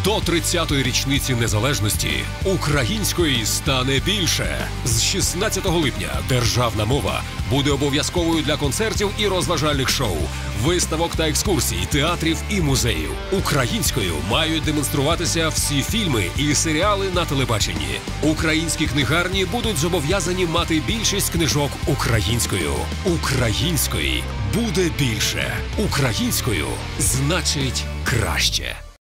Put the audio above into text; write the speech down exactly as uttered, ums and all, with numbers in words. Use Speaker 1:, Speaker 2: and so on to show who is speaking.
Speaker 1: До тридцятої річниці незалежності української стане більше. З шістнадцятого липня державна мова буде обов'язковою для концертів і розважальних шоу, виставок та екскурсій, театрів і музеїв. Українською мають демонструватися всі фільми і серіали на телебаченні. Українські книгарні будуть зобов'язані мати більшість книжок українською. Української буде більше. Українською значить краще.